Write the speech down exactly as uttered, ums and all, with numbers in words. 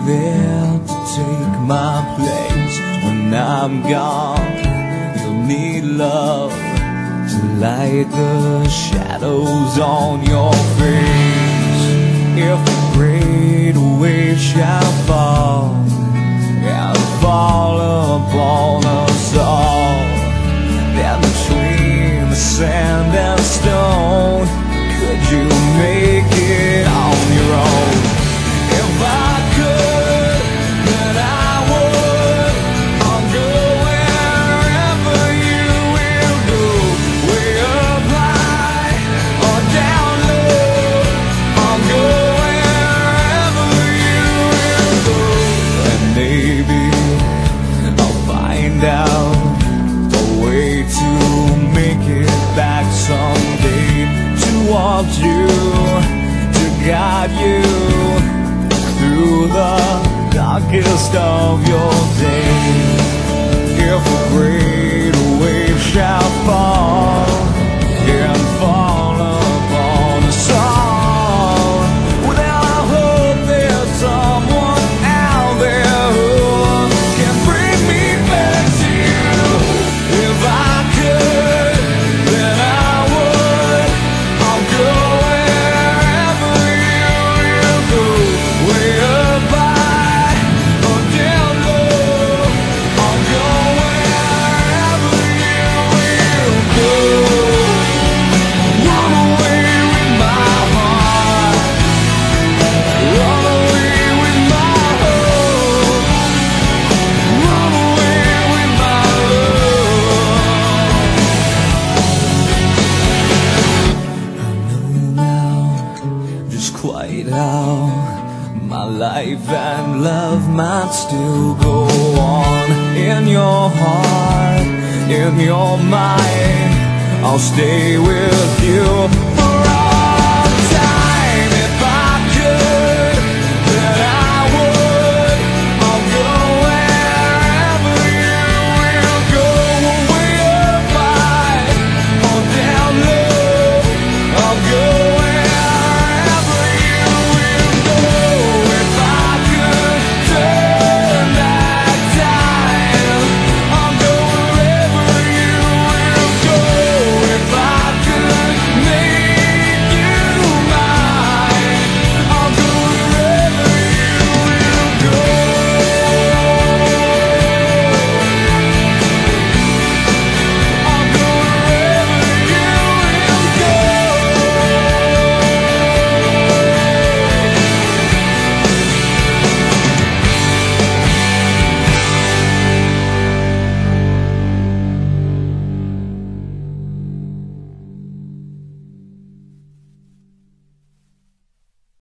there to take my place when I'm gone. You'll need love to light the shadows on your face. If a great wave shall fall and fall upon us all, then between the sand and stone, could you make it on your own? If I could, then I would. I'll go wherever you will go, way up high or down low. I'll go wherever you will go, and maybe I'll find out a way to make it back someday, to want you, to guide you through the darkest of your days. If a great wave shall fall and fall upon us all, well, I hope there's someone out there who can bring me back to you. If I could, then I would. I'll go wherever you will go, way up high or down low. I'll go wherever you will go. Run away with my heart, run away with my hope, run away with my love. I know now just quite how my life and love might still go on. In your heart, in your mind, I'll stay with you.